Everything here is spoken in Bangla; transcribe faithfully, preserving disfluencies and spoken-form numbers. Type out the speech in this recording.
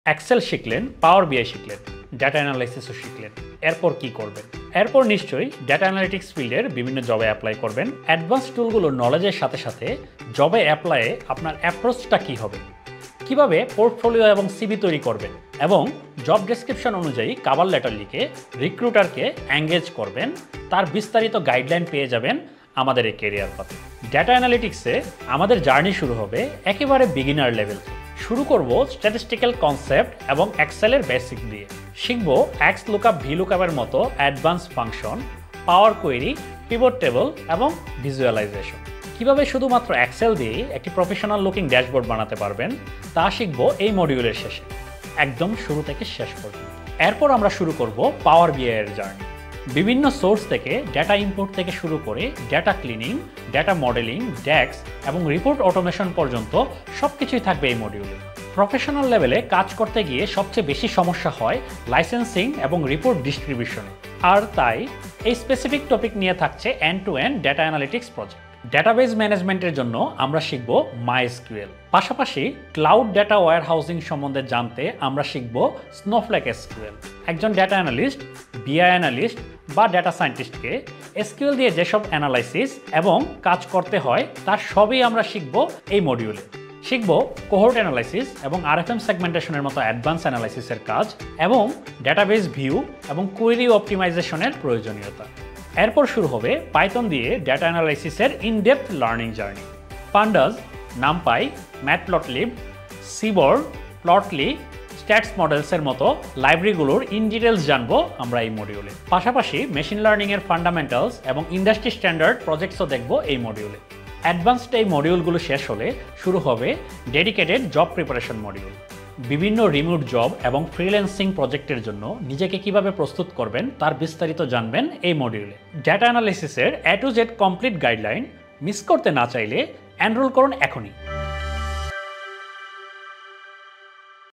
এক্সেল শিখলেন, পাওয়ার বিআই শিখলেন, ডেটা অ্যানালাইসিসও শিখলেন। এরপর কি করবেন? এরপর নিশ্চয়ই ডেটা অ্যানালিটিক্স ফিল্ডের বিভিন্ন জবে অ্যাপ্লাই করবেন। অ্যাডভান্স টুলগুলোর নলেজের সাথে সাথে জবে অ্যাপ্লাইয়ে আপনার অ্যাপ্রোচটা কী হবে, কিভাবে পোর্টফোলিও এবং সিভি তৈরি করবেন এবং জব ডেসক্রিপশন অনুযায়ী কাভার লেটার লিখে রিক্রুটারকে এঙ্গেজ করবেন, তার বিস্তারিত গাইডলাইন পেয়ে যাবেন আমাদের এই কেরিয়ার পথে। ডেটা অ্যানালিটিক্সে আমাদের জার্নি শুরু হবে একেবারে বিগিনার লেভেল থেকে। শুরু করব স্ট্যাটিস্টিক্যাল কনসেপ্ট এবং এক্সেলের বেসিক দিয়ে। শিখব এক্স লুকআপ ভি লুকআপের মতো advance function, power query, pivot table এবং ভিজুয়ালাইজেশন। কিভাবে শুধুমাত্র এক্সেল দিয়ে একটি প্রফেশনাল লুকিং ড্যাশবোর্ড বানাতে পারবেন তা শিখব এই মডিউলের শেষে, একদম শুরু থেকে শেষ পর্যন্ত। এরপর আমরা শুরু করব পাওয়ার বিআই এর জার্নি। বিভিন্ন সোর্স থেকে ডেটা ইনপুট থেকে শুরু করে data cleaning, data modelling, DAX এবং রিপোর্ট অটোমেশন পর্যন্ত সব কিছুই থাকবে এই মডিউলে। প্রফেশনাল লেভেলে কাজ করতে গিয়ে সবচেয়ে বেশি সমস্যা হয় লাইসেন্সিং এবং রিপোর্ট ডিস্ট্রিবিউশনে, আর তাই এই স্পেসিফিক টপিক নিয়ে থাকছে end to end data analytics project. Database ম্যানেজমেন্টের জন্য আমরা শিখব মাইএসকিউএল, পাশাপাশি ক্লাউড ডেটা ওয়্যার হাউসিং সম্বন্ধে জানতে আমরা শিখব স্নোফ্লেক এসকিউএল। একজন ডেটা অ্যানালিস্ট, বিআই অ্যানালিস্ট বা ডেটা সায়েন্টিস্টকে এসকিউএল দিয়ে যেসব অ্যানালাইসিস এবং কাজ করতে হয় তার সবই আমরা শিখব এই মডিউলে। শিখব কোহর্ট অ্যানালাইসিস এবং আরএফএম সেগমেন্টেশনের মতো অ্যাডভান্স অ্যানালাইসিসের কাজ এবং ডেটাবেজ ভিউ এবং কোয়েরি অপটিমাইজেশনের প্রয়োজনীয়তা। এরপর শুরু হবে পাইথন দিয়ে ডেটা অ্যানালাইসিসের in depth learning journey. Pandas, NumPy, Matplotlib, Seaborn, Plotly, stats মডেলসের মতো লাইব্রেরিগুলোর ইন ডিটেলস জানবো আমরা এই মডিউলে। পাশাপাশি মেশিন লার্নিংয়ের ফান্ডামেন্টালস এবং ইন্ডাস্ট্রি স্ট্যান্ডার্ড প্রজেক্টসও দেখব এই মডিউলে। অ্যাডভান্সড এই মডিউলগুলো শেষ হলে শুরু হবে ডেডিকেটেড জব প্রিপারেশন মডিউল। বিভিন্ন রিমোট জব এবং ফ্রিল্যান্সিং প্রজেক্টের জন্য নিজেকে কিভাবে প্রস্তুত করবেন তার বিস্তারিত জানবেন এই মডিউলে। ডেটা অ্যানালাইসিসের A to Z complete guideline miss করতে না চাইলে এনরোল করুন এখনই।